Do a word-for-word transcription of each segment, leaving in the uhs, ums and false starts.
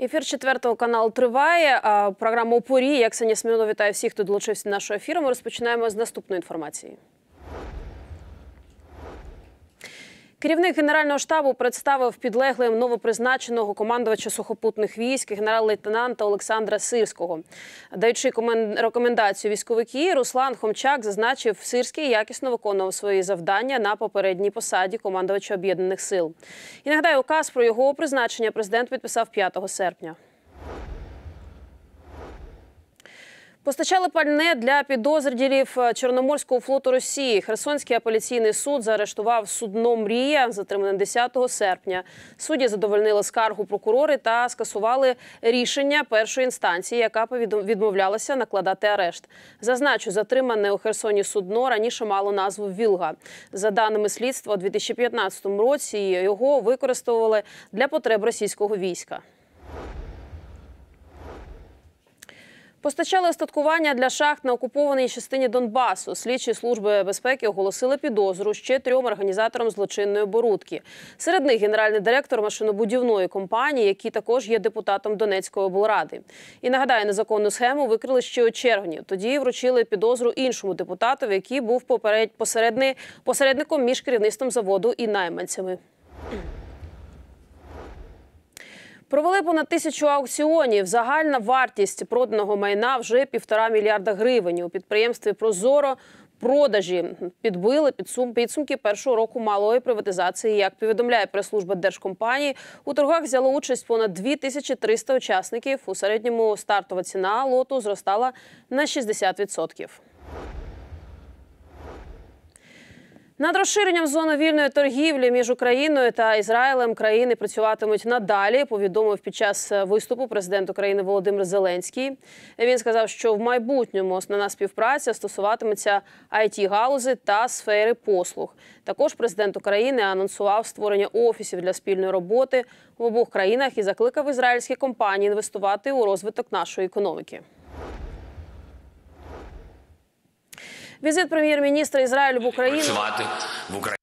Ефір четвертого каналу триває. Програма «У порі». Я, Ксенія Смілянова, вітаю всіх, хто долучився до нашого ефіру. Ми розпочинаємо з наступної інформації. Керівник Генерального штабу представив підлеглим новопризначеного командувача сухопутних військ генерал-лейтенанта Олександра Сирського. Даючи рекомендацію військовики, Руслан Хомчак зазначив, Сирський якісно виконував свої завдання на попередній посаді командувача Об'єднаних сил. І нагадаю, указ про його призначення президент підписав п'ятого серпня. Постачали пальне для підозрюваних Чорноморського флоту Росії. Херсонський апеляційний суд заарештував судно «Мрія», затримане десятого серпня. Судді задовольнили скаргу прокурори та скасували рішення першої інстанції, яка відмовлялася накладати арешт. Зазначу, затримане у Херсоні судно раніше мало назву «Вілга». За даними слідства, у дві тисячі п'ятнадцятому році його використовували для потреб російського війська. Постачали остаткування для шахт на окупованій частині Донбасу. Слідчі служби безпеки оголосили підозру ще трьом організаторам злочинної оборудки. Серед них генеральний директор машинобудівної компанії, який також є депутатом Донецької облради. І нагадаю, незаконну схему викрили ще у червні. Тоді вручили підозру іншому депутату, який був посередником між керівництвом заводу і найманцями. Провели понад тисячу аукціонів. Загальна вартість проданого майна вже півтора мільярда гривень. У підприємстві «Прозоро» продажі підбили підсумки першого року малої приватизації. Як повідомляє прес-служба держкомпанії, у торгах взяло участь понад дві тисячі триста учасників. У середньому стартова ціна лоту зростала на шістдесят відсотків. Над розширенням зони вільної торгівлі між Україною та Ізраїлем країни працюватимуть надалі, повідомив під час виступу президент України Володимир Зеленський. Він сказав, що в майбутньому основна співпраця стосуватиметься ай ті-галузи та сфери послуг. Також президент України анонсував створення офісів для спільної роботи в обох країнах і закликав ізраїльські компанії інвестувати у розвиток нашої економіки. Візит прем'єр-міністра Ізраїлю в Україну. Працювати в Україні.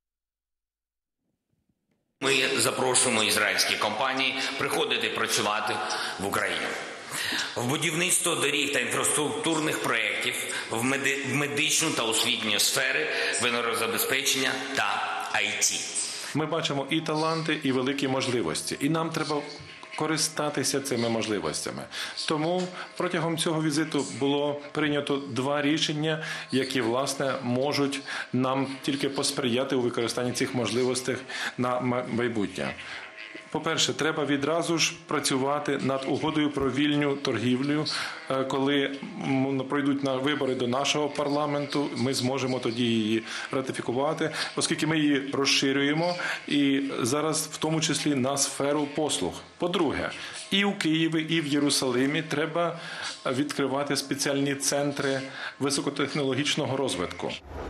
Ми запрошуємо ізраїльські компанії приходити працювати в Україну. В будівництво доріг та інфраструктурних проєктів, в, меди... в медичну та освітню сфери, в енергозабезпечення та ай ті. Ми бачимо і таланти, і великі можливості. І нам треба користатися цими можливостями. Тому протягом цього візиту було прийнято два рішення, які, власне, можуть нам тільки посприяти у використанні цих можливостей на майбутнє. По-перше, треба відразу ж працювати над угодою про вільну торгівлю. Коли пройдуть на вибори до нашого парламенту, ми зможемо тоді її ратифікувати, оскільки ми її розширюємо і зараз в тому числі на сферу послуг. По-друге, і у Києві, і в Єрусалимі треба відкривати спеціальні центри високотехнологічного розвитку.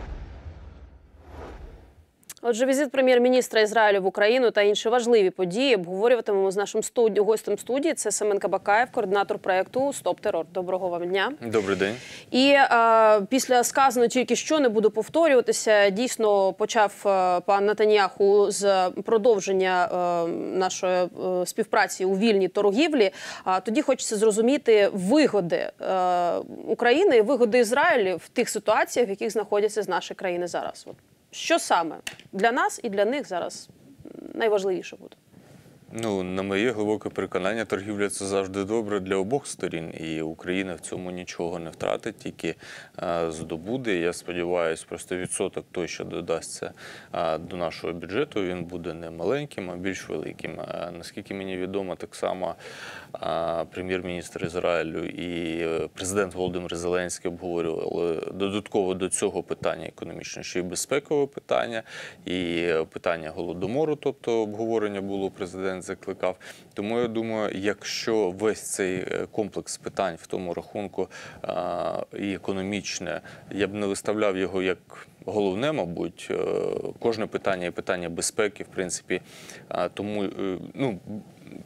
Отже, візит прем'єр-міністра Ізраїлю в Україну та інші важливі події обговорюватимемо з нашим студі... гостем студії. Це Семен Кабакаєв, координатор проєкту «Стоп терор». Доброго вам дня. Добрий день. І е, після сказаного тільки що, не буду повторюватися, дійсно почав е, пан Нетаньяху з продовження е, нашої е, співпраці у вільній торгівлі. А тоді хочеться зрозуміти вигоди е, України і вигоди Ізраїлю в тих ситуаціях, в яких знаходяться з нашої країни зараз. От. Що саме для нас і для них зараз найважливіше буде? Ну, на моє глибоке переконання, торгівля – це завжди добре для обох сторін. І Україна в цьому нічого не втратить, тільки а, здобуде. Я сподіваюся, просто відсоток той, що додасться а, до нашого бюджету, він буде не маленьким, а більш великим. А, наскільки мені відомо, так само прем'єр-міністр Ізраїлю і президент Володимир Зеленський обговорювали додатково до цього питання економічне, ще й безпекове питання, і питання Голодомору, тобто обговорення було, президент закликав. Тому я думаю, якщо весь цей комплекс питань в тому рахунку а, і економічне, я б не виставляв його як головне, мабуть, кожне питання і питання безпеки, в принципі, тому, ну,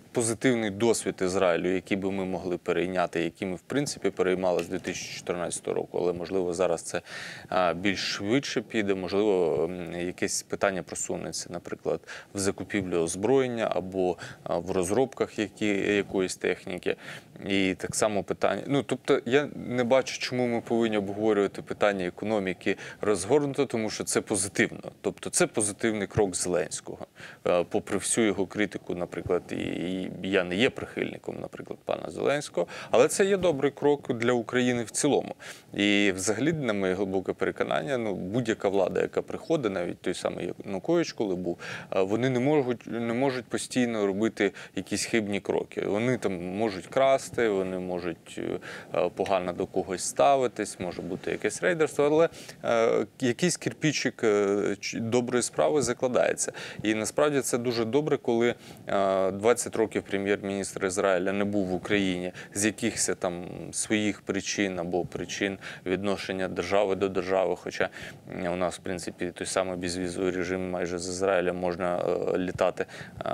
позитивний досвід Ізраїлю, який би ми могли перейняти, який ми, в принципі, переймали з дві тисячі чотирнадцятого року, але, можливо, зараз це більш швидше піде, можливо, якесь питання просунеться, наприклад, в закупівлі озброєння або в розробках які, якоїсь техніки. І так само питання, ну, тобто, я не бачу, чому ми повинні обговорювати питання економіки розгорнуто, тому що це позитивно. Тобто, це позитивний крок Зеленського. Попри всю його критику, наприклад, і я не є прихильником, наприклад, пана Зеленського, але це є добрий крок для України в цілому. І взагалі, на моє глибоке переконання, ну, будь-яка влада, яка приходить, навіть той самий Янукович, коли був, вони не можуть, не можуть постійно робити якісь хибні кроки. Вони там можуть красти, вони можуть погано до когось ставитись, може бути якесь рейдерство, але е, якийсь кирпичик е, доброї справи закладається. І насправді це дуже добре, коли е, двадцять років прем'єр-міністр Ізраїля не був в Україні з якихось там своїх причин або причин відношення держави до держави, хоча у нас, в принципі, той самий безвізовий режим майже з Ізраїля можна е, літати е,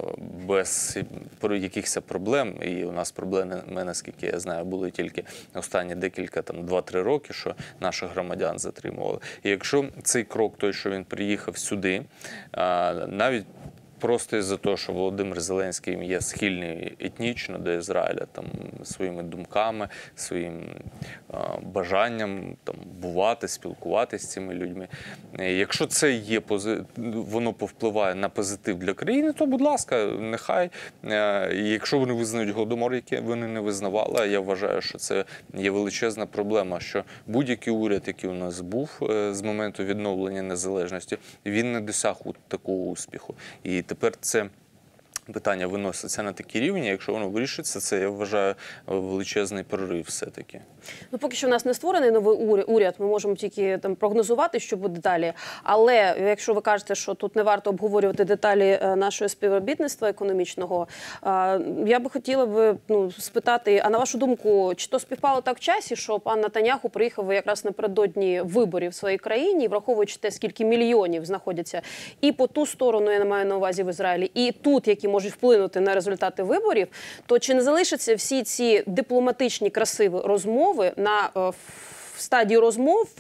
без якихось проблем, і у нас проблеми, наскільки я знаю, були тільки останні декілька, там, два-три роки, що наших громадян затримували. І якщо цей крок, той, що він приїхав сюди, навіть просто із-за того, що Володимир Зеленський є схильний етнічно до Ізраїля, там, своїми думками, своїм а, бажанням там, бувати, спілкуватися з цими людьми. І якщо це є, воно повпливає на позитив для країни, то, будь ласка, нехай. І якщо вони визнають Голодомор, який вони не визнавали, я вважаю, що це є величезна проблема, що будь-який уряд, який у нас був з моменту відновлення незалежності, він не досяг такого успіху. І тепер це питання виноситься на такі рівні, якщо воно вирішиться, це, я вважаю, величезний прорив все-таки. Ну, поки що в нас не створений новий уряд, ми можемо тільки там прогнозувати, що буде далі. Але якщо ви кажете, що тут не варто обговорювати деталі нашого співробітництва економічного, я би хотіла б ну, спитати, а на вашу думку, чи то співпало так в часі, що пан Нетаньяху приїхав якраз напередодні виборів в своїй країні, враховуючи те, скільки мільйонів знаходяться і по ту сторону, я не маю на увазі в Ізраїлі, і тут, які можуть вплинути на результати виборів, то чи не залишаться всі ці дипломатичні красиві розмови на в стадії розмов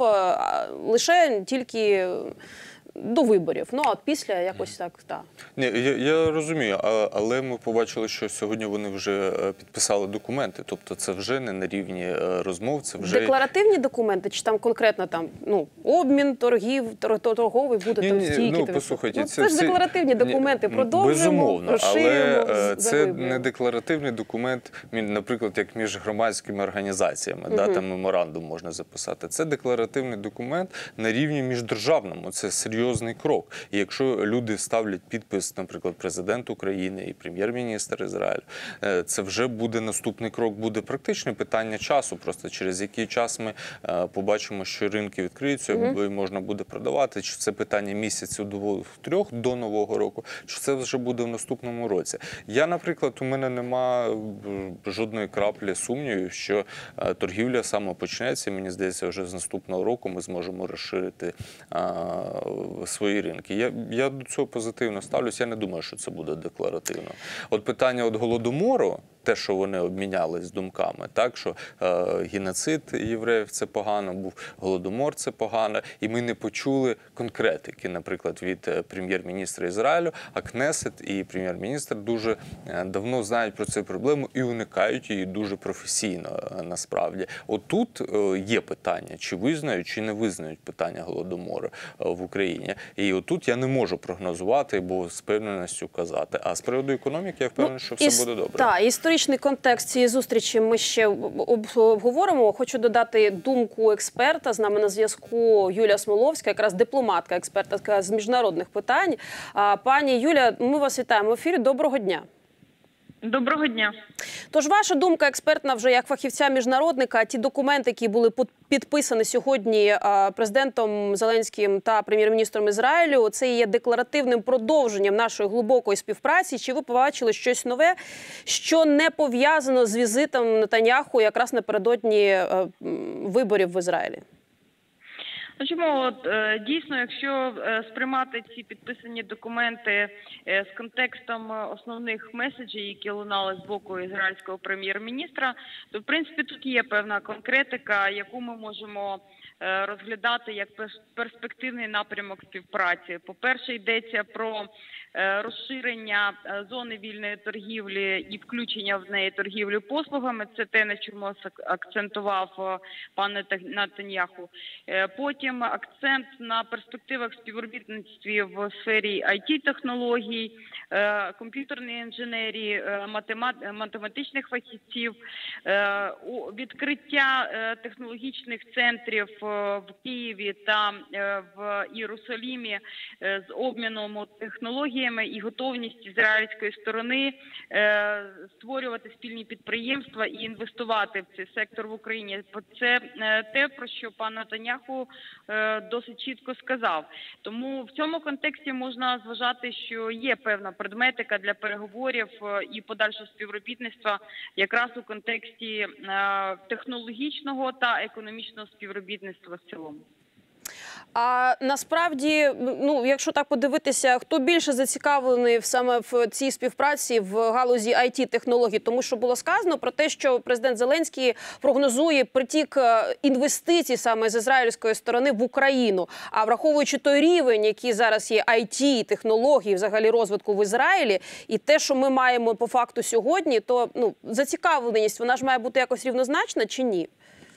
лише тільки до виборів. Ну, а от після якось так, так. Ні, я, я розумію, але ми побачили, що сьогодні вони вже підписали документи. Тобто це вже не на рівні розмов, це вже... Декларативні документи? Чи там конкретно там, ну, обмін, торгів, торговий буде ні, там ні, стільки? Ну, послухайте, ну, це, це ж декларативні документи. Продовжуємо, безумовно, розширюємо, але це виборів. не декларативний документ, наприклад, як між громадськими організаціями, угу. да, там меморандум можна записати. Це декларативний документ на рівні міждержавному. Це серйозний крок. І якщо люди ставлять підпис, наприклад, президент України і прем'єр-міністр Ізраїлю, це вже буде наступний крок, буде практичне питання часу. Просто через який час ми побачимо, що ринки відкриються, угу. і можна буде продавати, чи це питання місяців двох-трьох до Нового року, чи це вже буде в наступному році. Я, наприклад, у мене нема жодної краплі сумнівів, що торгівля саме почнеться. Мені здається, вже з наступного року ми зможемо розширити свої ринки. Я, я до цього позитивно ставлюсь. Я не думаю, що це буде декларативно. От питання от Голодомору, те, що вони обмінялись думками, так, що е, геноцид євреїв – це погано, був Голодомор – це погано, і ми не почули конкретики, наприклад, від прем'єр-міністра Ізраїлю, а Кнесет і прем'єр-міністр дуже давно знають про цю проблему і уникають її дуже професійно, насправді. Отут е, є питання, чи визнають, чи не визнають питання Голодомору е, в Україні. І отут я не можу прогнозувати, або з певненістю казати. А з приводу економіки я впевнений, ну, що все іс... буде добре. Так, історичний контекст цієї зустрічі ми ще обговоримо. Хочу додати думку експерта. З нами на зв'язку Юлія Смоловська, якраз дипломатка, експертка з міжнародних питань. Пані Юля, ми вас вітаємо в ефірі. Доброго дня. Доброго дня. Тож ваша думка експертна вже як фахівця-міжнародника, ті документи, які були підписані сьогодні президентом Зеленським та прем'єр-міністром Ізраїлю, це є декларативним продовженням нашої глибокої співпраці. Чи ви побачили щось нове, що не пов'язано з візитом Нетаньяху якраз напередодні виборів в Ізраїлі? Ну, чому от, е, дійсно, якщо е, сприймати ці підписані документи е, з контекстом е, основних меседжів, які лунали з боку ізраїльського прем'єр-міністра, то в принципі тут є певна конкретика, яку ми можемо е, розглядати як перс- перспективний напрямок співпраці. По-перше, йдеться про е, розширення е, зони вільної торгівлі і включення в неї торгівлі послугами. Це те, на чому ак- акцентував е, пан Нета- Нетаньяху. Е, Потім акцент на перспективах співробітництві в сфері ай ті-технологій, е, комп'ютерної інженерії, е, математ- математичних фахівців, е, у- відкриття е, технологічних центрів е, в Києві та е, в Єрусалимі е, з обміном технологіями і готовність ізраїльської сторони е, створювати спільні підприємства і інвестувати в цей сектор в Україні. Це е, те, про що пан Нетаньяху е, досить чітко сказав. Тому в цьому контексті можна зважати, що є певна предметика для переговорів е, і подальшого співробітництва якраз у контексті е, технологічного та економічного співробітництва в цілому. А насправді, ну, якщо так подивитися, хто більше зацікавлений саме в цій співпраці в галузі ай ті-технологій? Тому що було сказано про те, що президент Зеленський прогнозує притік інвестицій саме з ізраїльської сторони в Україну. А враховуючи той рівень, який зараз є ай ті-технологій, взагалі розвитку в Ізраїлі, і те, що ми маємо по факту сьогодні, то ну, зацікавленість, вона ж має бути якось рівнозначна чи ні?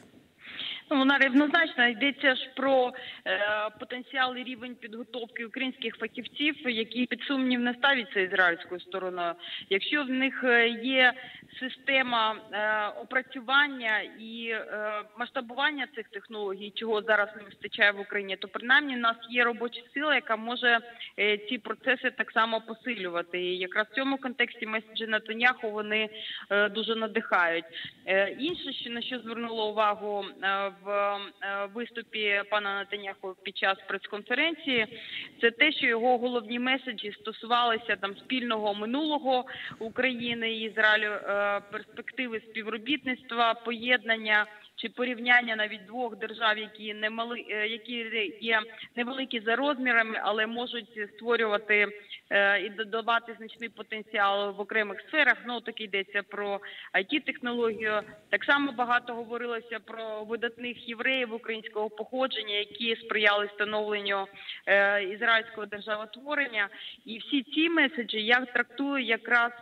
Ну, вона рівнозначна. Йдеться ж про е, потенціал і рівень підготовки українських фахівців, які під сумнів не ставляться ізраїльською стороною. Якщо в них є система е, опрацювання і е, масштабування цих технологій, чого зараз не вистачає в Україні, то принаймні в нас є робоча сила, яка може е, ці процеси так само посилювати. І якраз в цьому контексті меседжі Нетаньяху вони е, дуже надихають. Е, інше, що на що звернуло увагу е, в виступі пана Нетаньяху під час прес-конференції, це те, що його головні меседжі стосувалися там спільного минулого України і Ізраїлю, перспективи співробітництва, поєднання чи порівняння навіть двох держав, які не мали, які є невеликі за розмірами, але можуть створювати е, і додавати значний потенціал в окремих сферах. Ну, так йдеться про ай ті-технологію. Так само багато говорилося про видатних євреїв українського походження, які сприяли становленню е, ізраїльського державотворення. І всі ці меседжі я трактую якраз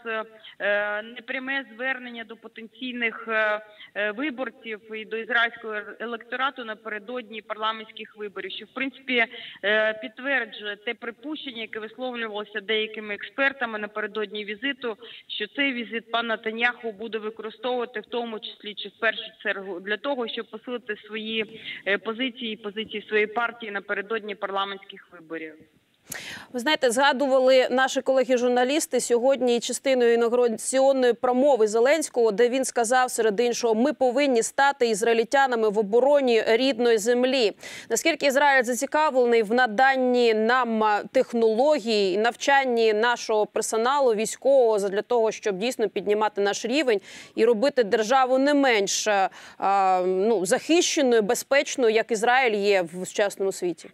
е, непряме звернення до потенційних е, виборців і до ізраїльського електорату напередодні парламентських виборів, що в принципі підтверджує те припущення, яке висловлювалося деякими експертами напередодні візиту, що цей візит пан Нетаньяху буде використовувати в тому числі чи в першу чергу для того, щоб посилити свої позиції і позиції своєї партії напередодні парламентських виборів. Ви знаєте, згадували наші колеги-журналісти сьогодні частиною інаугураційної промови Зеленського, де він сказав серед іншого: ми повинні стати ізраїльтянами в обороні рідної землі. Наскільки Ізраїль зацікавлений в наданні нам технологій, навчанні нашого персоналу військового для того, щоб дійсно піднімати наш рівень і робити державу не менш а, ну, захищеною, безпечною, як Ізраїль є в сучасному світі?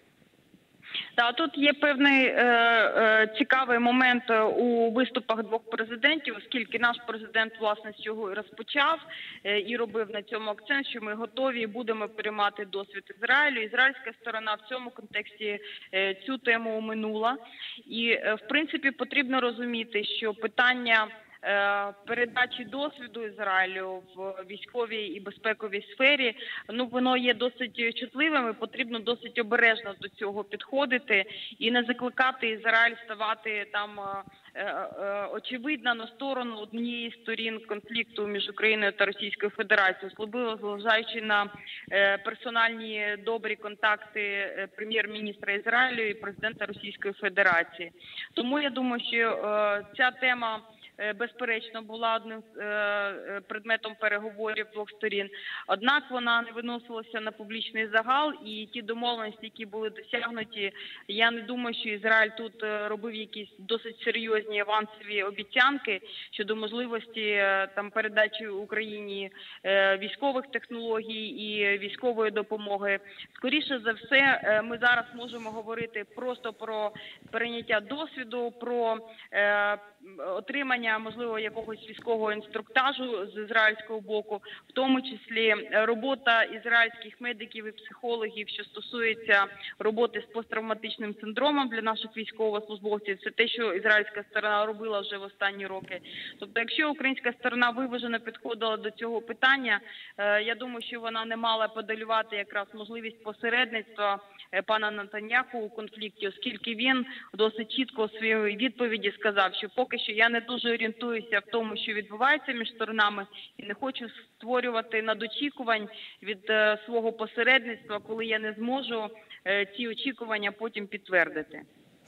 Так, тут є певний е, е, цікавий момент у виступах двох президентів, оскільки наш президент, власне, з цього і розпочав е, і робив на цьому акцент, що ми готові і будемо переймати досвід Ізраїлю. Ізраїльська сторона в цьому контексті е, цю тему оминула. І, е, в принципі, потрібно розуміти, що питання передачі досвіду Ізраїлю в військовій і безпековій сфері, ну, воно є досить чутливим і потрібно досить обережно до цього підходити і не закликати Ізраїль ставати там очевидно на сторону однієї з сторін конфлікту між Україною та Російською Федерацією, особливо зважаючи на персональні добрі контакти прем'єр-міністра Ізраїлю і президента Російської Федерації. Тому я думаю, що ця тема безперечно, була одним предметом переговорів двох сторін. Однак вона не виносилася на публічний загал, і ті домовленості, які були досягнуті, я не думаю, що Ізраїль тут робив якісь досить серйозні авансові обіцянки щодо можливості там передачі Україні військових технологій і військової допомоги. Скоріше за все, ми зараз можемо говорити просто про перейняття досвіду, про е, отримання, можливо, якогось військового інструктажу з ізраїльського боку, в тому числі робота ізраїльських медиків і психологів, що стосується роботи з посттравматичним синдромом для наших військовослужбовців. Це те, що ізраїльська сторона робила вже в останні роки. Тобто, якщо українська сторона виважено підходила до цього питання, е, я думаю, що вона не мала подолювати якраз можливість посередництва пана Нетаньяху у конфлікті, оскільки він досить чітко у своїй відповіді сказав, що поки що я не дуже орієнтуюся в тому, що відбувається між сторонами, і не хочу створювати надочікувань від е, свого посередництва, коли я не зможу е, ці очікування потім підтвердити.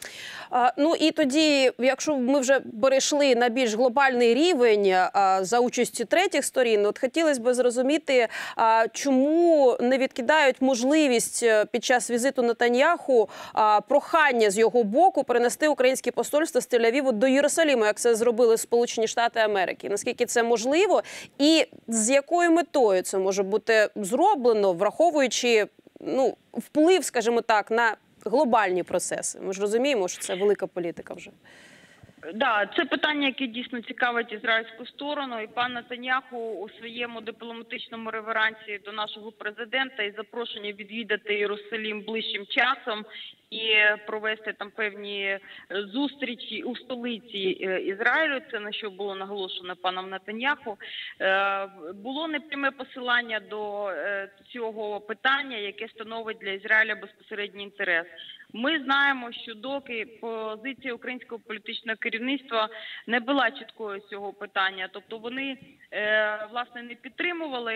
А, ну і тоді, якщо ми вже перейшли на більш глобальний рівень а, за участі третіх сторін, от хотілося б зрозуміти, а, чому не відкидають можливість під час візиту Нетаньяху а, прохання з його боку перенести українське посольство з Тель-Авіву до Єрусалиму, як це зробили Сполучені Штати Америки. Наскільки це можливо і з якою метою це може бути зроблено, враховуючи ну, вплив, скажімо так, на глобальні процеси. Ми ж розуміємо, що це велика політика вже. Да, це питання, яке дійсно цікавить ізраїльську сторону. І пан Нетаньяху у своєму дипломатичному реверансі до нашого президента і запрошення відвідати Єрусалим ближчим часом і провести там певні зустрічі у столиці Ізраїлю, це на що було наголошено паном Нетаньяху, було непряме посилання до цього питання, яке становить для Ізраїля безпосередній інтерес. Ми знаємо, що доки позиція українського політичного керівництва не була чіткою з цього питання, тобто вони, власне, не підтримували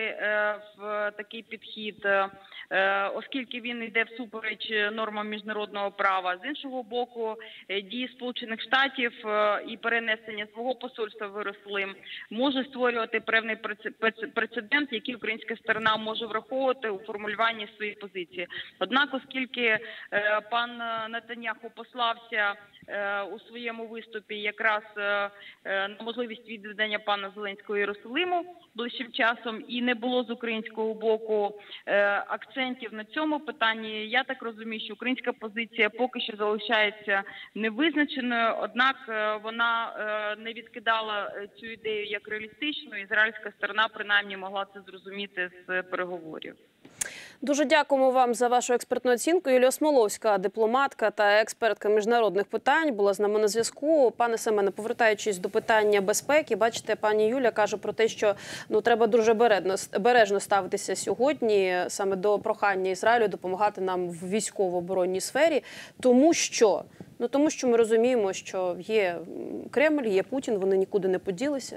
в такий підхід, оскільки він йде всупереч нормам міжнародного права. З іншого боку, дії Сполучених Штатів і перенесення свого посольства в Єрусалим може створювати певний прецедент, який українська сторона може враховувати у формулюванні своєї позиції. Однак, оскільки пан Нетаньяху послався у своєму виступі якраз на можливість відвідання пана Зеленського Єрусалиму ближчим часом і не було з українського боку акцентів на цьому питанні, я так розумію, що українська позиція поки що залишається невизначеною, однак вона не відкидала цю ідею як реалістичну, ізраїльська сторона принаймні могла це зрозуміти з переговорів. Дуже дякуємо вам за вашу експертну оцінку. Юлія Смоловська, дипломатка та експертка міжнародних питань, була з нами на зв'язку. Пане Семене, повертаючись до питання безпеки, бачите, пані Юля каже про те, що ну, треба дуже бережно ставитися сьогодні саме до прохання Ізраїлю допомагати нам в військово-оборонній сфері, тому що, ну, тому що ми розуміємо, що є Кремль, є Путін, вони нікуди не поділися.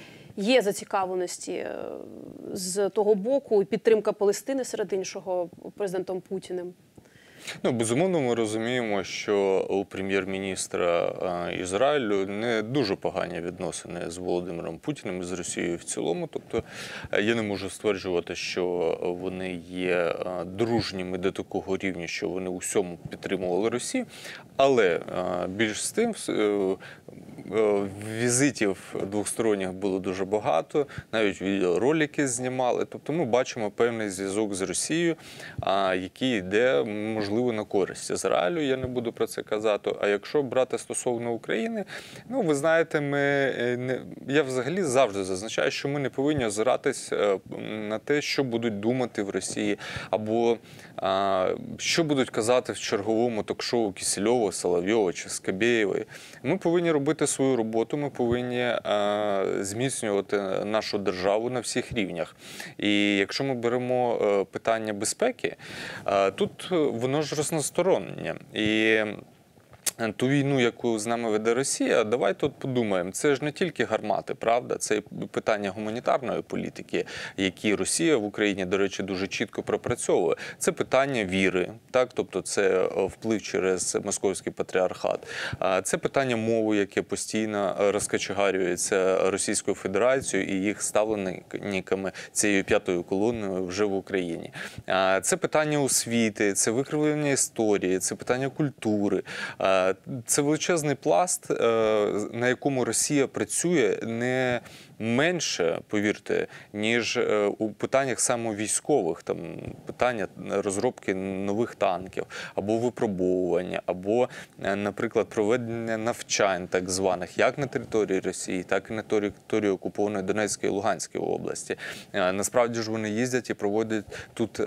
Є зацікавленості з того боку і підтримка Палестини, серед іншого, президентом Путіним? Ну, безумовно, ми розуміємо, що у прем'єр-міністра Ізраїлю не дуже погані відносини з Володимиром Путіним і з Росією в цілому. Тобто я не можу стверджувати, що вони є дружніми до такого рівня, що вони у всьому підтримували Росію. Але більш з тим, візитів двосторонніх було дуже багато, навіть відеоролики знімали. Тобто ми бачимо певний зв'язок з Росією, який йде, можливо, на користь Ізраїлю, я не буду про це казати. А якщо брати стосовно України, ну, ви знаєте, ми не, я взагалі завжди зазначаю, що ми не повинні озиратись на те, що будуть думати в Росії, або а, що будуть казати в черговому ток-шоу Кисельова, Соловйова чи Скабєєвої. Ми повинні робити свою роботу, ми повинні а, зміцнювати нашу державу на всіх рівнях. І якщо ми беремо а, питання безпеки, а, тут воно ж різностороннє. І ту війну, яку з нами веде Росія, давай тут подумаємо. Це ж не тільки гармати, правда? Це і питання гуманітарної політики, які Росія в Україні, до речі, дуже чітко пропрацьовує. Це питання віри, так? Тобто це вплив через московський патріархат. Це питання мови, яке постійно розкачегарюється Російською Федерацією і їх ставленниками цією п'ятою колоною вже в Україні. Це питання освіти, це викривлення історії, це питання культури. Це величезний пласт, на якому Росія працює не менше, повірте, ніж у питаннях саме військових, там питання розробки нових танків, або випробовування, або, наприклад, проведення навчань так званих, як на території Росії, так і на території окупованої Донецької і Луганської області. Насправді ж вони їздять і проводять тут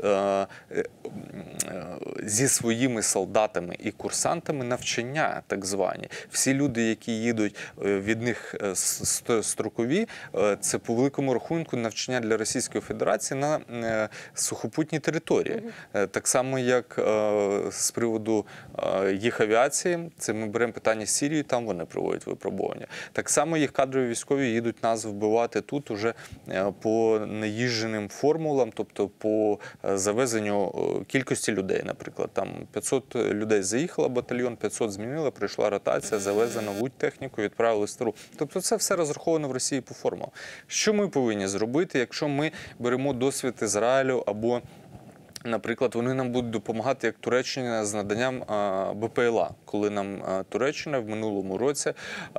зі своїми солдатами і курсантами навчання, так звані. Всі люди, які їдуть, від них строкові, це по великому рахунку навчання для Російської Федерації на сухопутній території. Mm-hmm. Так само, як з приводу їх авіації, це ми беремо питання Сирії, там вони проводять випробування. Так само їх кадрові військові їдуть нас вбивати тут уже по наїждженим формулам, тобто по завезенню кількості людей, наприклад. Там п'ятсот людей заїхало, батальйон, п'ятсот змінили, прийшла ротація, завезли нову техніку, відправили стару. Тобто це все розраховано в Росії по формулам. Що ми повинні зробити, якщо ми беремо досвід Ізраїлю або, наприклад, вони нам будуть допомагати, як Туреччина, з наданням Б П Л А, коли нам Туреччина в минулому році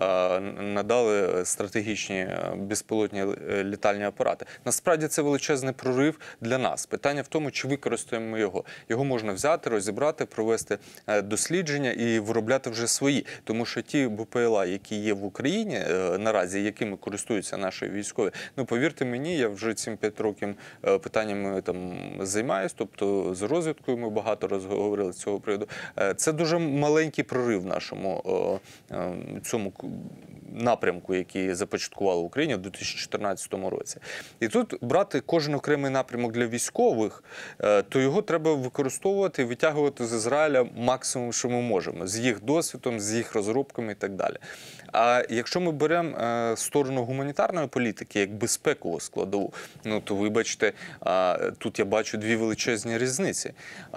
надали стратегічні безпілотні літальні апарати. Насправді це величезний прорив для нас. Питання в тому, чи використаємо його. Його можна взяти, розібрати, провести дослідження і виробляти вже свої. Тому що ті Б П Л А, які є в Україні наразі, якими користуються наші військові, ну, повірте мені, я вже цим п'ять років питаннями там займаюся, тобто з розвідкою ми багато розговорили з цього приводу. Це дуже маленький прорив в нашому цьому напрямку, який започаткували в Україні в дві тисячі чотирнадцятому році. І тут брати кожен окремий напрямок для військових, то його треба використовувати і витягувати з Ізраїля максимум, що ми можемо, з їх досвідом, з їх розробками і так далі. А якщо ми беремо сторону гуманітарної політики, як безпекову складову, ну то, вибачте, тут я бачу дві величезні різниці.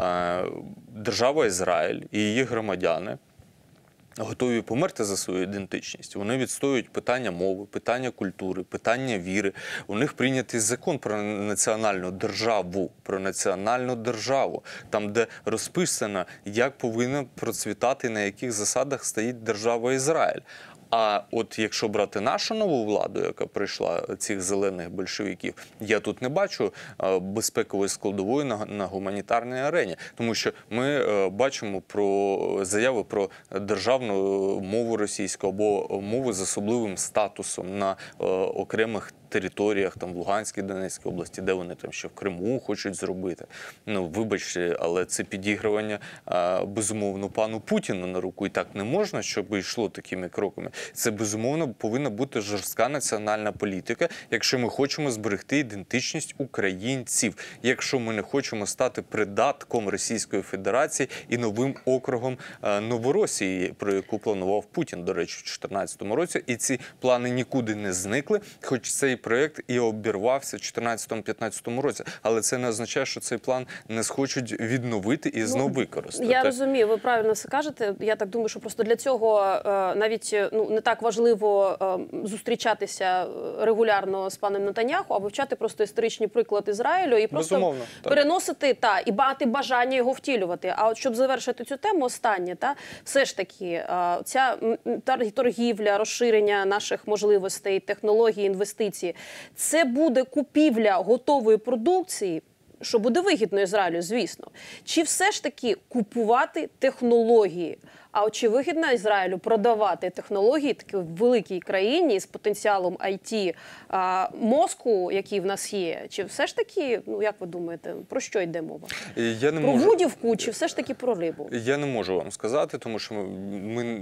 Держава Ізраїль і її громадяни готові померти за свою ідентичність. Вони відстоюють питання мови, питання культури, питання віри. У них прийнятий закон про національну державу, про національну державу, там, де розписано, як повинна процвітати, на яких засадах стоїть держава Ізраїль. А от якщо брати нашу нову владу, яка прийшла, цих зелених большевиків, я тут не бачу безпекової складової на, на гуманітарній арені. Тому що ми бачимо про заяви про державну мову російську або мову з особливим статусом на окремих територіях, там в Луганській, Донецькій області, де вони там ще в Криму хочуть зробити. Ну, вибачте, але це підігрування, безумовно, пану Путіну на руку. І так не можна, щоб йшло такими кроками. Це, безумовно, повинна бути жорстка національна політика, якщо ми хочемо зберегти ідентичність українців, якщо ми не хочемо стати придатком Російської Федерації і новим округом Новоросії, про яку планував Путін, до речі, в дві тисячі чотирнадцятому році. І ці плани нікуди не зникли, хоч цей проєкт і обірвався в дві тисячі чотирнадцятому-п'ятнадцятому році. Але це не означає, що цей план не схочуть відновити і знову використати. Я розумію, ви правильно все кажете. Я так думаю, що просто для цього навіть ну, не так важливо зустрічатися регулярно з паном Нетаньяху, а вивчати просто історичний приклад Ізраїлю і просто Безумовно, переносити та, і мати бажання його втілювати. А от щоб завершити цю тему, останнє, та, все ж таки, ця торгівля, розширення наших можливостей, технологій, інвестицій, це буде купівля готової продукції, що буде вигідно Ізраїлю, звісно. Чи все ж таки купувати технології? А от чи вигідно Ізраїлю продавати технології такій великій країні з потенціалом ай ті мозку, який в нас є? Чи все ж таки, ну як ви думаєте, про що йде мова? Я не про можу... Вудівку чи все ж таки про рибу? Я не можу вам сказати, тому що ми,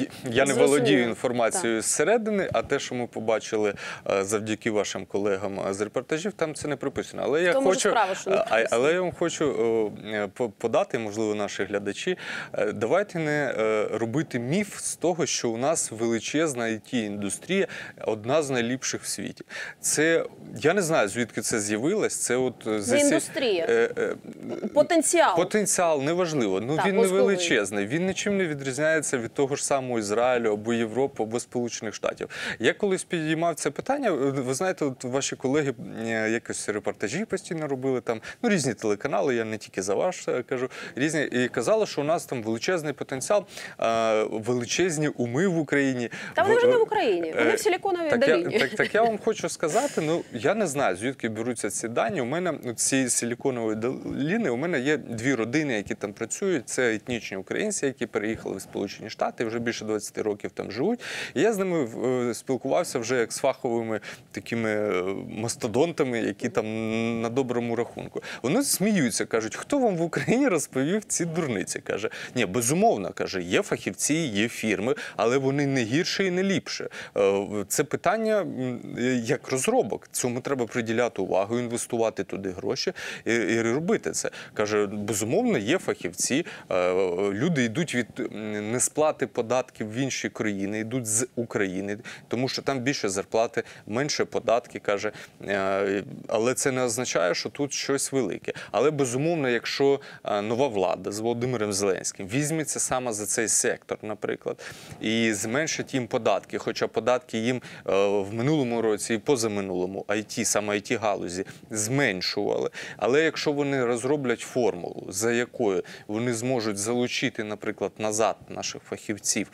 я не Зрозуміло. володію інформацією зсередини, а те, що ми побачили е, завдяки вашим колегам з репортажів, там це не прописано. Але я То, може, хочу, справа, що не а- прописано. але я вам хочу е, по- подати, можливо, наші глядачі, е, давайте не е, робити міф з того, що у нас величезна ай ті-індустрія, одна з найліпших в світі. Це, я не знаю, звідки це з'явилось, це от... Це індустрія. Е, е, Потенціал. Потенціал, неважливо. Ну, Так, він не мозковий. величезний. Він нічим не відрізняється від того ж самого Ізраїлю або Європи, або Сполучених Штатів. Я колись підіймав це питання, ви знаєте, от ваші колеги е, якось репортажі постійно робили, там, ну, різні телеканали, я не тільки за ваш е, кажу, різні, і казали, що у нас там величезний потенціал, е, величезні уми в Україні. Та вони В- вже не в Україні, вони е, в Силіконовій так я, долині. так, так я вам хочу сказати, ну, я не знаю, звідки беруться ці дані. У мене ну, ці Силіконові долини, у мене є дві родини, які там працюють. Це етнічні українці, які переїхали в Сполучені Штати, вже більше двадцять років там живуть. І я з ними е, спілкувався вже як з фаховими такими е, мастодонтами, які там на доброму рахунку. Вони сміються, кажуть, хто вам в Україні розповів ці дурниці? Каже, ні, безумовно, каже, є фахівці, є фірми, але вони не гірше і не ліпше. Е, Це питання м, як розробок. Цьому треба приділяти увагу, інвестувати туди гроші і, і робити це. Каже, безумовно, є фахівці, е, люди йдуть від м, несплати податків в інші країни, йдуть з України, тому що там більше зарплати, менше податки, каже, е, але це не означає, що тут щось велике. Але, безумовно, якщо е, нова влада з Володимиром Зеленським візьметься саме за цей сектор, наприклад, і зменшить їм податки, хоча податки їм е, в минулому році і позаминулому ай ті, саме ай ті-галузі зменшували. Але якщо вони розроблять формулу, за якою вони зможуть залучити, наприклад, назад наших фахівців,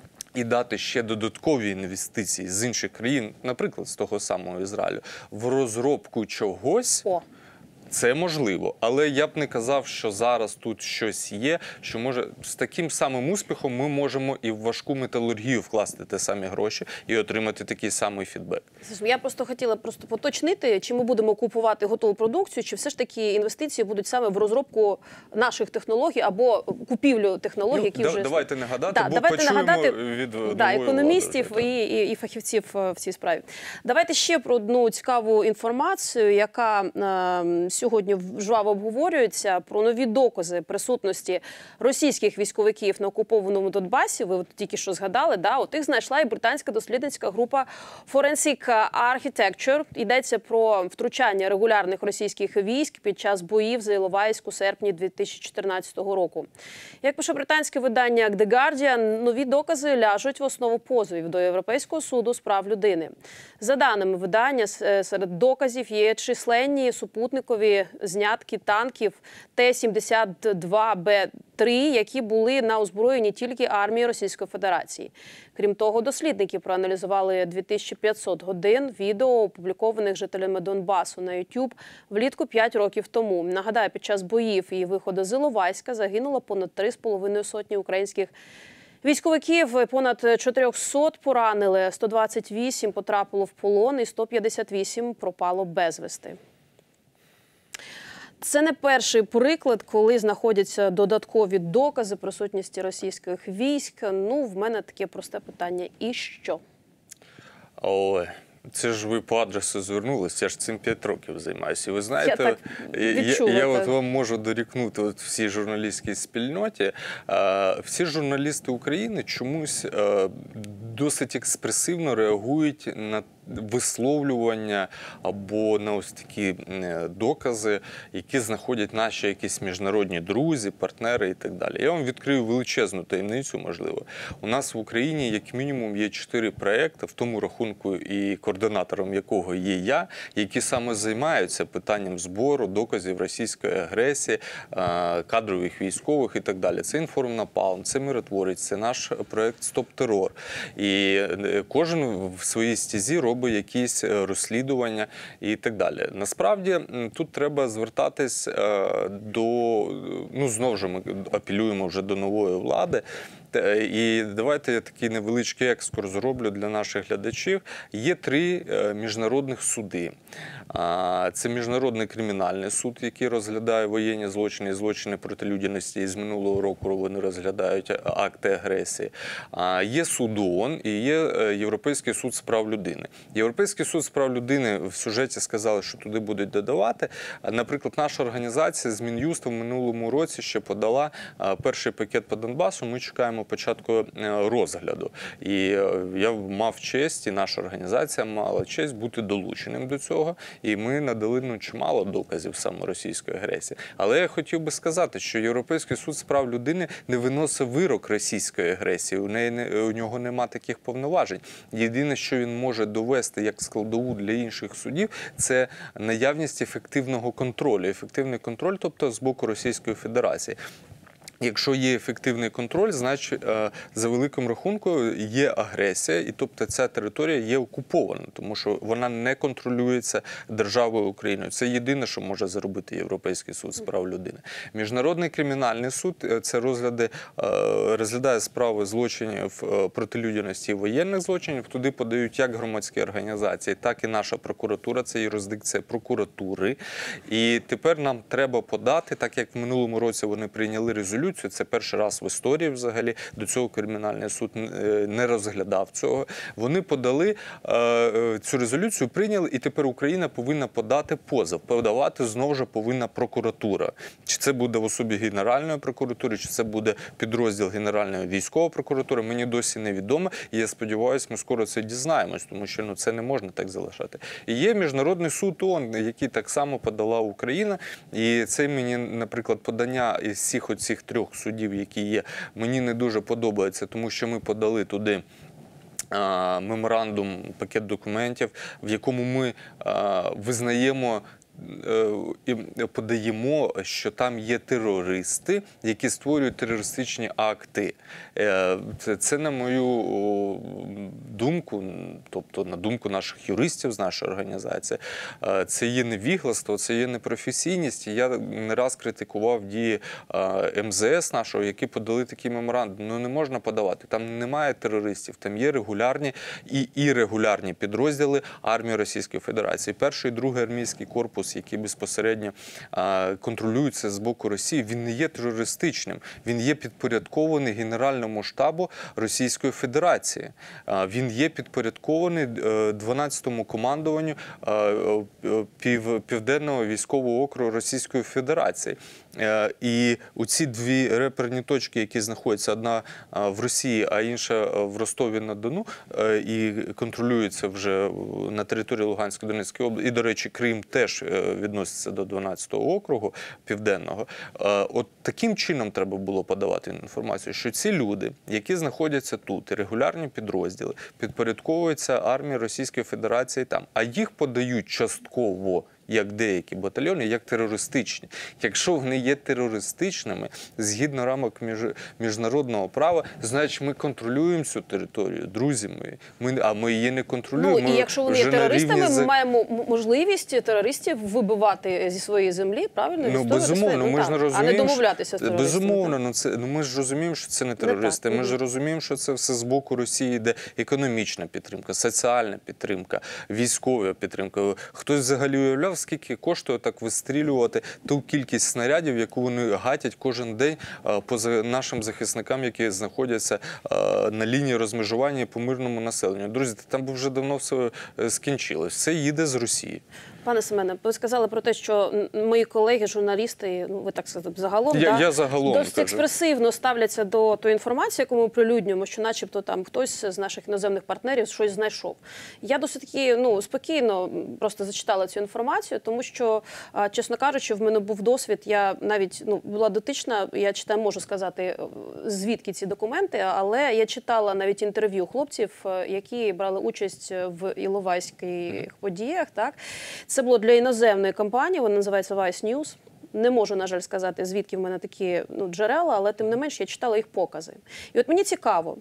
і дати ще додаткові інвестиції з інших країн, наприклад, з того самого Ізраїлю, в розробку чогось, О. це можливо. Але я б не казав, що зараз тут щось є, що може з таким самим успіхом ми можемо і в важку металургію вкласти те самі гроші і отримати такий самий фідбек. Я просто хотіла просто поточнити, чи ми будемо купувати готову продукцію, чи все ж таки інвестиції будуть саме в розробку наших технологій або купівлю технологій, Ну, які да- вже... давайте нагадати, Да, бо давайте почуємо нагадати, від да, нової економістів влади, і, і, і фахівців е, в цій справі. Давайте ще про одну цікаву інформацію, яка е, сьогодні жваво обговорюється, про нові докази присутності російських військовиків на окупованому Донбасі. Ви от тільки що згадали, да? От їх знайшла і британська дослідницька група Forensic Architecture. Йдеться про втручання регулярних російських військ під час боїв за Іловайськ у серпні дві тисячі чотирнадцятого року. Як пише британське видання The Guardian, нові докази ляжуть в основу позовів до Європейського суду з прав людини. За даними видання, серед доказів є численні супутникові знятки танків Т сімдесят два Б три, які були на озброєнні тільки армії Російської Федерації. Крім того, дослідники проаналізували дві тисячі п'ятсот годин відео, опублікованих жителями Донбасу на YouTube влітку п'ять років тому. Нагадаю, під час боїв і виходу з Іловайська загинуло понад три з половиною сотні українських військовиків, понад чотирьохсот поранили, сто двадцять вісім потрапило в полон і сто п'ятдесят вісім пропало безвісти. Це не перший приклад, коли знаходяться додаткові докази присутності російських військ. Ну, в мене таке просте питання. І що? Ой, це ж ви по адресу звернулися, я ж цим п'ять років займаюся. І ви знаєте, Я так я, відчула, я, я так. от вам можу дорікнути от всій журналістській спільноті. А, всі журналісти України чомусь а, досить експресивно реагують на висловлювання або на ось такі докази, які знаходять наші якісь міжнародні друзі, партнери і так далі. Я вам відкрию величезну таємницю, можливо. У нас в Україні як мінімум є чотири проекти, в тому рахунку і координатором якого є я, які саме займаються питанням збору доказів російської агресії, кадрових військових і так далі. Це «Інформнапалм», це «Миротворець», це наш проект «Стоп-терор». І кожен в своїй стезі робить якісь розслідування і так далі. Насправді, тут треба звертатись до, ну, знову ж ми апелюємо вже до нової влади, І давайте я такий невеличкий екскурс зроблю для наших глядачів. Є три міжнародних суди. Це Міжнародний кримінальний суд, який розглядає воєнні злочини і злочини проти людяності. І з минулого року вони розглядають акти агресії. Є суд ООН і є Європейський суд з прав людини. Європейський суд з прав людини в сюжеті сказали, що туди будуть додавати. Наприклад, наша організація з Мін'юстом в минулому році ще подала перший пакет по Донбасу. Ми чекаємо початку розгляду. І я мав честь, і наша організація мала честь бути долученим до цього. І ми надали ну, чимало доказів саме російської агресії. Але я хотів би сказати, що Європейський суд з прав людини не виносить вирок російської агресії. У, неї не, у нього нема таких повноважень. Єдине, що він може довести як складову для інших судів, це наявність ефективного контролю. Ефективний контроль, тобто з боку Російської Федерації. Якщо є ефективний контроль, значить, за великим рахунком є агресія, і тобто ця територія є окупована, тому що вона не контролюється державою Україною. Це єдине, що може зробити Європейський суд з прав людини. Міжнародний кримінальний суд – це розгляди, розглядає справи злочинів проти людяності і воєнних злочинів. Туди подають як громадські організації, так і наша прокуратура, це юрисдикція прокуратури. І тепер нам треба подати, так як в минулому році вони прийняли резолюцію, це перший раз в історії взагалі, до цього кримінальний суд не розглядав цього. Вони подали цю резолюцію, прийняли, і тепер Україна повинна подати позов. Подавати знову ж повинна прокуратура. Чи це буде в особі Генеральної прокуратури, чи це буде підрозділ Генеральної військової прокуратури, мені досі невідомо. І я сподіваюся, ми скоро це дізнаємось, тому що ну, це не можна так залишати. І є Міжнародний суд ООН, який так само подала Україна. І це мені, наприклад, подання із всіх оцих трьох судів, які є, мені не дуже подобається, тому що ми подали туди меморандум, пакет документів, в якому ми визнаємо і подаємо, що там є терористи, які створюють терористичні акти. Це, на мою думку, тобто на думку наших юристів з нашої організації, це є невігластво, це є непрофесійність. Я не раз критикував дії ем зе ес нашого, які подали такий меморандум. Ну не можна подавати, там немає терористів, там є регулярні і ірегулярні підрозділи армії Російської Федерації. Перший і другий армійський корпус, які безпосередньо а, контролюються з боку Росії, він не є терористичним. Він є підпорядкований Генеральному штабу Російської Федерації. А, він є підпорядкований дванадцятому командуванню а, пів, Південного військового округу Російської Федерації. А, і оці дві реперні точки, які знаходяться одна в Росії, а інша в Ростові-на-Дону, і контролюються вже на території Луганської, Донецької області, і, до речі, Крим теж відноситься до дванадцятого округу Південного. От таким чином треба було подавати інформацію, що ці люди, які знаходяться тут, і регулярні підрозділи, підпорядковуються армії Російської Федерації там, а їх подають частково, як деякі батальйони, як терористичні. Якщо вони є терористичними, згідно рамок між, міжнародного права, значить ми контролюємо цю територію, друзі мої. Ми, а ми її не контролюємо. Ну, і якщо вони є терористами, ми маємо можливість терористів вибивати зі своєї землі, правильно? Ну, безумовно, ми ж не розуміємо, а не домовлятися з терористами. Безумовно, ну, це, ну, ми ж розуміємо, що це не терористи. Не ми ж розуміємо, що це все з боку Росії йде економічна підтримка, соціальна підтримка, військова підтримка. Хтось взагалі уявляв, скільки коштує так вистрілювати ту кількість снарядів, яку вони гатять кожен день по нашим захисникам, які знаходяться на лінії розмежування по мирному населенню. Друзі, там би вже давно все скінчилось. Все їде з Росії. Пане Семене, ви сказали про те, що мої колеги, журналісти, ну ви так сказали, загалом, я, да, я загалом досить кажу. експресивно ставляться до тої інформації, яку ми оприлюднюємо, що начебто там хтось з наших іноземних партнерів щось знайшов. Я досить таки, ну, спокійно просто зачитала цю інформацію, тому що, чесно кажучи, в мене був досвід, я навіть ну, була дотична, я читаю, можу сказати, звідки ці документи, але я читала навіть інтерв'ю хлопців, які брали участь в іловайських подіях, так. Це було для іноземної компанії, вона називається Vice News. Не можу, на жаль, сказати, звідки в мене такі ну, джерела, але тим не менш я читала їх покази. І от мені цікаво,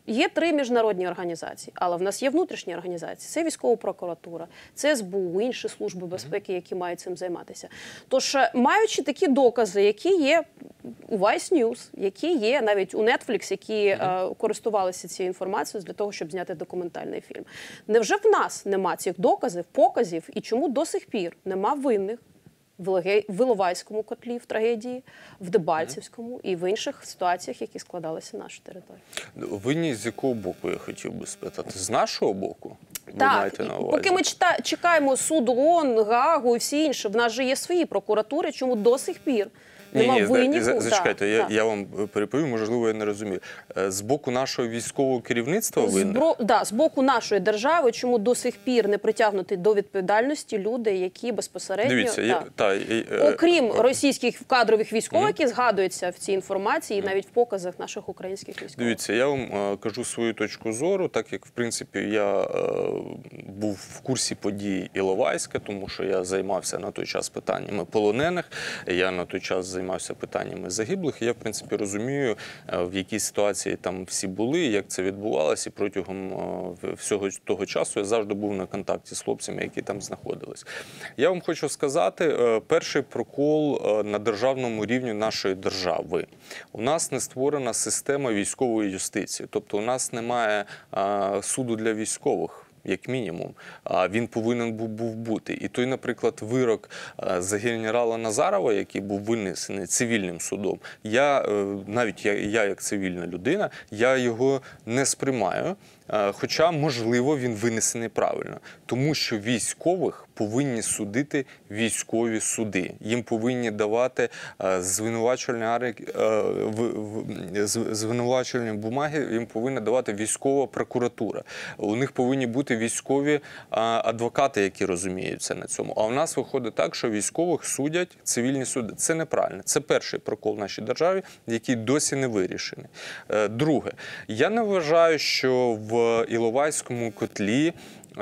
Є три міжнародні організації, але в нас є внутрішні організації. Це військова прокуратура, це ес бе у, інші служби безпеки, які мають цим займатися. Тож, маючи такі докази, які є у Vice News, які є навіть у Netflix, які mm-hmm. е, користувалися цією інформацією для того, щоб зняти документальний фільм. Невже в нас нема цих доказів, показів, і чому до сих пір нема винних в Іловайському котлі, в трагедії, в Дебальцевському і в інших ситуаціях, які складалися на нашій території? Винні з якого боку, я хотів би спитати? З нашого боку? Ви так, маєте на увазі? Поки ми чита, чекаємо суд ООН, Гаагу і всі інші, в нас же є свої прокуратури, чому до сих пір нема ні, ні, винніку? за, зачекайте, так, я, так. я вам переповім, можливо, я не розумію. З боку нашого військового керівництва винних? Збро... Да, з боку нашої держави, чому до сих пір не притягнуті до відповідальності люди, які безпосередньо... Дивіться, я, та, я, окрім російських кадрових військових, які згадуються в цій інформації, і навіть в показах наших українських військових. Дивіться, я вам е, кажу свою точку зору, так як, в принципі, я е, був в курсі подій Іловайська, тому що я займався на той час питаннями полонених, я на той час займався питаннями загиблих, і я, в принципі, розумію, е, в якій ситуації там всі були, як це відбувалося, і протягом е, всього того часу я завжди був на контакті з хлопцями, які там знаходились. Я вам хочу сказати, е, перший прокол е, на державному рівні нашої держави. У нас не створена система військової юстиції, тобто у нас немає а, суду для військових, як мінімум, а він повинен був, був бути. І той, наприклад, вирок а, за генерала Назарова, який був винесений цивільним судом, я, навіть я, я як цивільна людина, я його не сприймаю, а, хоча, можливо, він винесений правильно. Тому що військових повинні судити військові суди. Їм повинні давати звинувачувальні, звинувачувальні бумаги, їм повинна давати військова прокуратура. У них повинні бути військові адвокати, які розуміються на цьому. А у нас виходить так, що військових судять цивільні суди. Це неправильно. Це перший прокол в нашій державі, який досі не вирішений. Друге, я не вважаю, що в Іловайському котлі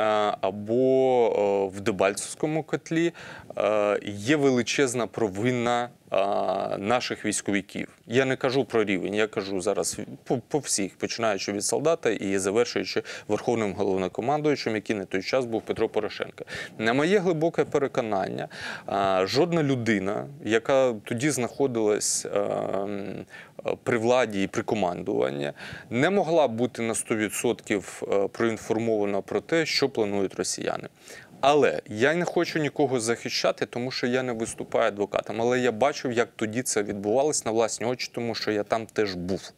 або в Дебальцевському котлі є величезна провина наших військовиків. Я не кажу про рівень, я кажу зараз по, по всіх, починаючи від солдата і завершуючи Верховним головнокомандуючим, який на той час був Петро Порошенко. На моє глибоке переконання, жодна людина, яка тоді знаходилась при владі і при командуванні, не могла бути на сто відсотків проінформована про те, що планують росіяни. Але я не хочу нікого захищати, тому що я не виступаю адвокатом. Але я бачив, як тоді це відбувалося на власні очі, тому що я там теж був.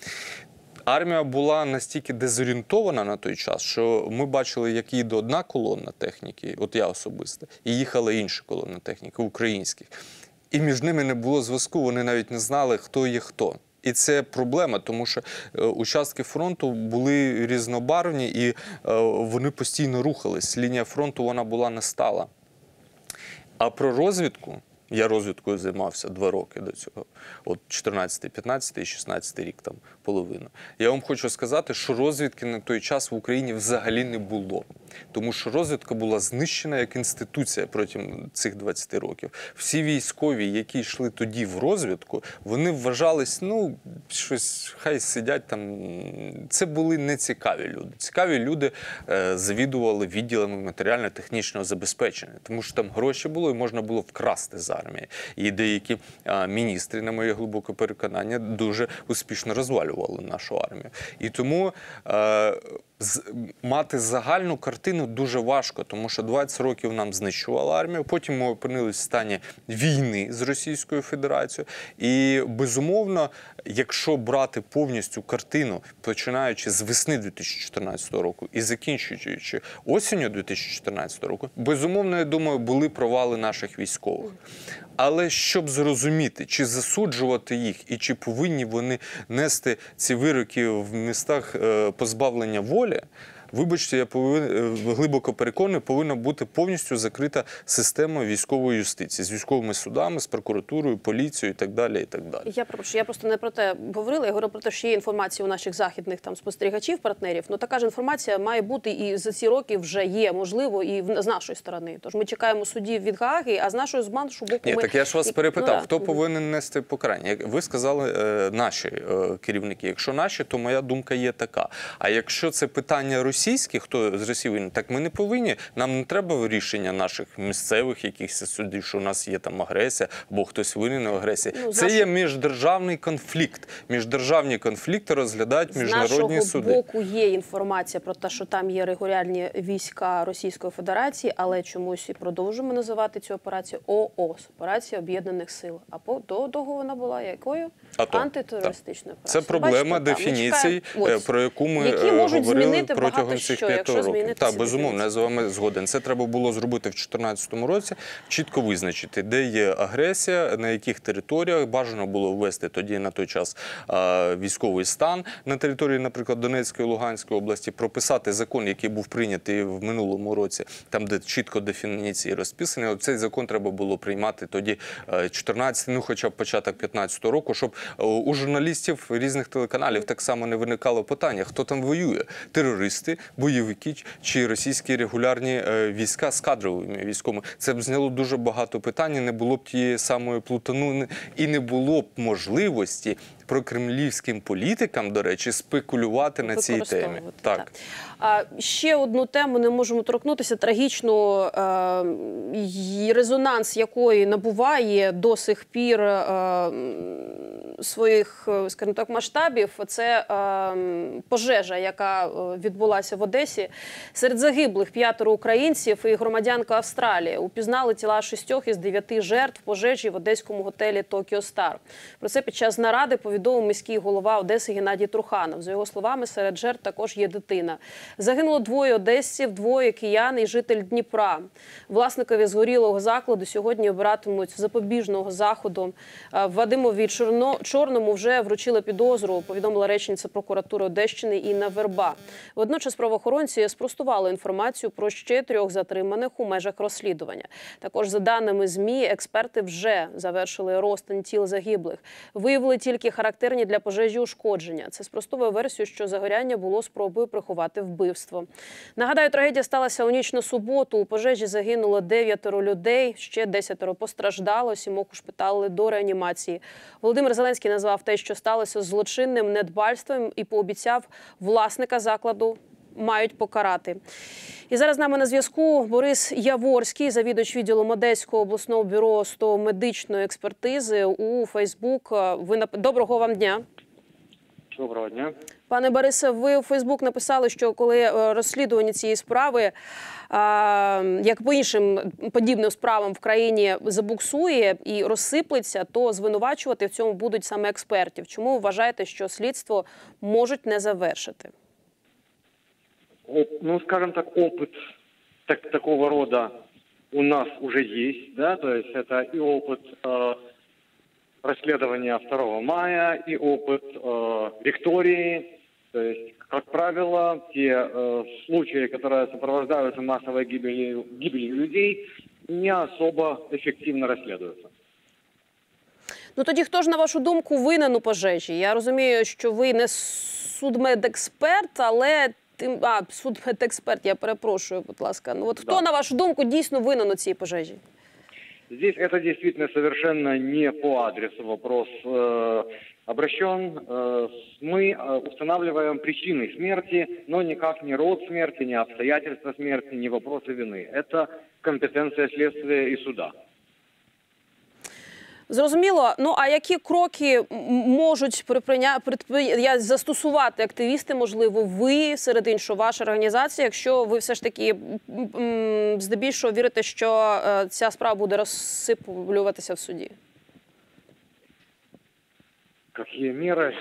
Армія була настільки дезорієнтована на той час, що ми бачили, як їде одна колона техніки, от я особисто, і їхала інша колона техніки, українських. І між ними не було зв'язку, вони навіть не знали, хто є хто. І це проблема, тому що е, участки фронту були різнобарвні і е, вони постійно рухались. Лінія фронту, вона була не стала. А про розвідку, я розвідкою займався два роки до цього, от чотирнадцятий, п'ятнадцятий, шістнадцятий рік там половину. Я вам хочу сказати, що розвідки на той час в Україні взагалі не було. Тому що розвідка була знищена як інституція протягом цих двадцяти років. Всі військові, які йшли тоді в розвідку, вони вважались, ну, щось, хай сидять там. Це були нецікаві люди. Цікаві люди е, завідували відділами матеріально-технічного забезпечення, тому що там гроші було і можна було вкрасти з армії. І деякі е, міністри, на моє глибоке переконання, дуже успішно розвалювали нашу армію. І тому е, з, мати загальну картину дуже важко, тому що двадцять років нам знищувала армію, потім ми опинилися в стані війни з Російською Федерацією. І, безумовно, якщо брати повністю картину, починаючи з весни дві тисячі чотирнадцятого року і закінчуючи осінню дві тисячі чотирнадцятого року, безумовно, я думаю, були провали наших військових. Але щоб зрозуміти, чи засуджувати їх, і чи повинні вони нести ці вироки в містах позбавлення волі, вибачте, я повинен, глибоко переконаний, повинна бути повністю закрита система військової юстиції з військовими судами, з прокуратурою, поліцією і так далі. І так далі. Я прошу, я просто не про те говорила, я говорю про те, що є інформація у наших західних там спостерігачів, партнерів. Ну така ж інформація має бути і за ці роки вже є, можливо, і з нашої сторони. Тож ми чекаємо судів від Гааги, а з нашої з нашого боку Ні, ми... так я ж вас і... перепитав, ну, хто да. повинен нести покарання? Як ви сказали, е, наші е, керівники. Якщо наші, то моя думка є така. А якщо це питання російське, хто з Росії, так ми не повинні, нам не треба рішення наших місцевих якихось судів, що у нас є там агресія, або хтось винен в агресії. Ну, це наш... є міждержавний конфлікт. Міждержавні конфлікти розглядають міжнародні суди. З суди. нашого боку є інформація про те, що там є регулярні війська Російської Федерації, але чомусь і продовжуємо називати цю операцію ООС, операція Об'єднаних Сил. А по до того вона була якою? АТО. Антитерористичною Це операцією. проблема Бачите, дефініцій, ось, про яку ми які можуть говорили змінити протягом багато цих що, п'яти якщо років. змінити Так, ці безумовно, я з вами згоден. Це треба було зробити в дві тисячі чотирнадцятому році, чітко визначити, де є агресія, на яких територіях. Бажано було ввести тоді на той час військовий стан на території, наприклад, Донецької, Луганської області, прописати закон, який був прийнятий в минулому році, там, де чітко дефініції розписані. Цей закон треба було приймати тоді чотирнадцятий, ну хоча б початок п'ятнадцятого року, щоб у журналістів різних телеканалів так само не виникало питання, хто там воює. Терористи, бойовики чи російські регулярні війська з кадровими військовими. Це б зняло дуже багато питань, не було б тієї самої плутану і не було б можливості прокремлівським політикам, до речі, спекулювати на цій темі. Так. Так. А, ще одну тему не можемо торкнутися, трагічну, е, резонанс якої набуває до сих пір е, своїх, скажімо так, масштабів. Це е, пожежа, яка відбулася в Одесі. Серед загиблих п'ятеро українців і громадянка Австралії. Упізнали тіла шістьох із дев'яти жертв пожежі в одеському готелі «Токіо Стар». Про це під час наради повідомив міський голова Одеси Геннадій Труханов. За його словами, серед жертв також є дитина. Загинуло двоє одесців, двоє киян і житель Дніпра. Власникові згорілого закладу сьогодні обиратимуть запобіжного заходу. Вадимові Чорно... Чорному вже вручили підозру, повідомила речниця прокуратури Одещини Інна Верба. Водночас правоохоронці спростували інформацію про ще трьох затриманих у межах розслідування. Також, за даними ЗМІ, експерти вже завершили розтин тіл загиблих. Виявили тільки характерні для пожежі ушкодження. Це спростовує версію, що загоряння було спробою приховати вбивство. Нагадаю, трагедія сталася у ніч на суботу. У пожежі загинуло дев'ятеро людей, ще десятеро постраждало, сімох ушпиталили до реанімації. Володимир Зеленський назвав те, що сталося, злочинним недбальством і пообіцяв, власника закладу мають покарати. І зараз з нами на зв'язку Борис Яворський, завідувач відділу Одеського обласного бюро судово-медичної експертизи у Фейсбук. Ви нап... Доброго вам дня. Доброго дня. Пане Борисе, ви у Фейсбук написали, що коли розслідування цієї справи, як по іншим подібним справам в країні, забуксує і розсиплеться, то звинувачувати в цьому будуть саме експертів. Чому ви вважаєте, що слідство можуть не завершити? Ну, скажем так, опыт так, такого рода у нас уже есть, да, то есть это и опыт э, расследования второго мая, и опыт э, Виктории, то есть, как правило, те э, случаи, которые сопровождаются массовой гибелью, гибелью людей, не особо эффективно расследуются. Ну тоді хто ж, на вашу думку, винен у пожежі? Я розумію, що ви не судмедексперт, але... А, судмедексперт, я перепрошую, будь ласка. Ну от хто, да, на вашу думку, дійсно винен у цій пожежі? Здесь это действительно совершенно не по адресу вопрос э, обращен. Э, мы устанавливаем причины смерти, но никак не род смерти, не обстоятельства смерти, не вопросы вины. Это компетенция следствия и суда. Зрозуміло. Ну, а які кроки можуть припиня... застосувати активісти, можливо, ви, серед іншого, ваша організація, якщо ви все ж таки здебільшого вірите, що ця справа буде розсиплюватися в суді? Які міри?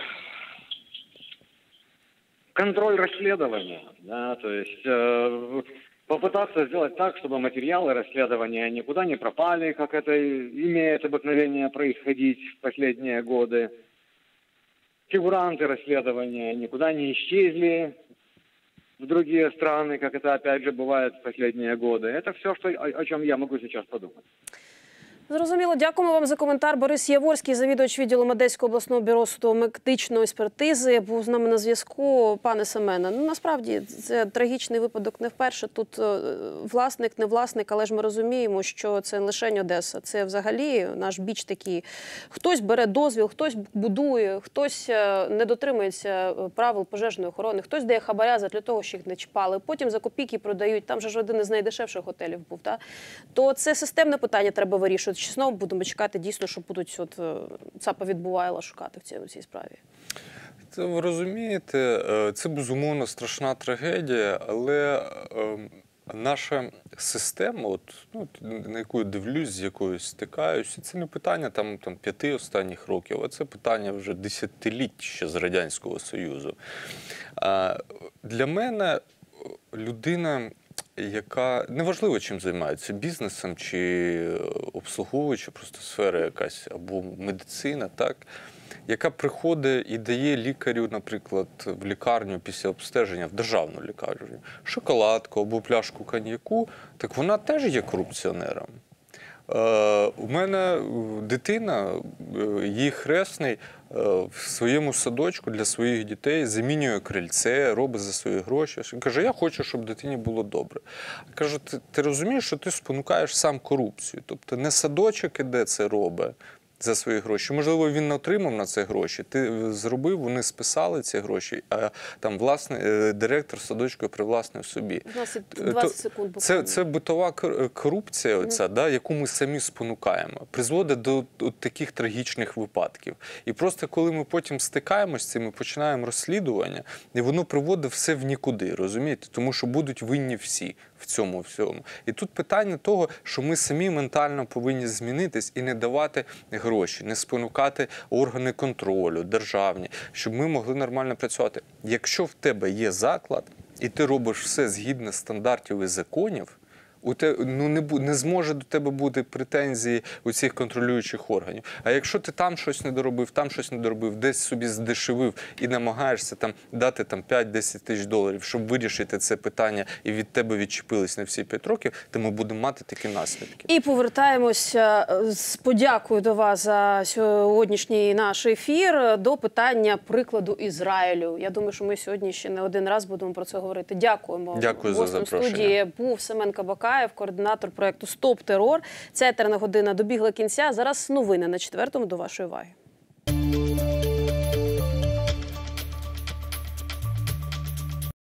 Контроль расследования, да, то есть э, попытаться сделать так, чтобы материалы расследования никуда не пропали, как это имеет обыкновение происходить в последние годы. Фигуранты расследования никуда не исчезли, в другие страны, как это опять же бывает в последние годы. Это все, что, о, о чем я могу сейчас подумать. Зрозуміло. Дякуємо вам за коментар. Борис Яворський, завідувач відділу Одеського обласного бюро судово-медичної експертизи, був з нами на зв'язку. Пане Семене, ну насправді це трагічний випадок не вперше. Тут власник, не власник, але ж ми розуміємо, що це не лише Одеса. Це взагалі наш біч такий. Хтось бере дозвіл, хтось будує, хтось не дотримується правил пожежної охорони, хтось дає хабаря для того, щоб їх не чіпали. Потім за копійки продають. Там же ж один із найдешевших готелів був. Так? То це системне питання треба вирішувати. Чи знову будемо чекати дійсно, що будуть от ЦАПа відбувайла шукати в цій, в цій справі? Це, ви розумієте, це безумовно страшна трагедія, але е, наша система, от, ну, на яку я дивлюсь, з якою стикаюся, це не питання там, там, п'яти останніх років, а це питання вже десятиліть ще з Радянського Союзу. А, для мене людина, яка, неважливо чим займається, бізнесом чи обслуговуючи просто сфера якась, або медицина, так, яка приходить і дає лікарю, наприклад, в лікарню після обстеження, в державну лікарню, шоколадку або пляшку коньяку, так вона теж є корупціонером. У мене дитина, її хресний, в своєму садочку для своїх дітей замінює крильце, робить за свої гроші. Він каже, я хочу, щоб дитині було добре. Я кажу, ти, ти розумієш, що ти спонукаєш сам корупцію. Тобто не садочок іде це робить за свої гроші. Можливо, він не отримав на це гроші. Ти зробив, вони списали ці гроші, а там власне директор садочку привласнив собі. двадцять секунд це, це битова корупція, оця, mm. да, яку ми самі спонукаємо, призводить до, до таких трагічних випадків. І просто коли ми потім стикаємося з цим, ми починаємо розслідування, і воно приводить все в нікуди, розумієте? Тому що будуть винні всі в цьому всьому. І тут питання того, що ми самі ментально повинні змінитись і не давати гроші, не спонукати органи контролю, державні, щоб ми могли нормально працювати. Якщо в тебе є заклад, і ти робиш все згідно стандартів і законів, у те, ну, не, не зможе до тебе бути претензії у цих контролюючих органів. А якщо ти там щось не доробив, там щось не доробив, десь собі здешевив і намагаєшся там дати там п'ять-десять тисяч доларів, щоб вирішити це питання і від тебе відчепились на всі п'ять років, то ми будемо мати такі наслідки. І повертаємося з подякою до вас за сьогоднішній наш ефір до питання прикладу Ізраїлю. Я думаю, що ми сьогодні ще не один раз будемо про це говорити. Дякуємо. Дякую за запрошення. В студії був Семен Кабакаєв, координатор проєкту «Стоп терор». Ця етерна година добігла кінця. Зараз новини на четвертому до вашої уваги.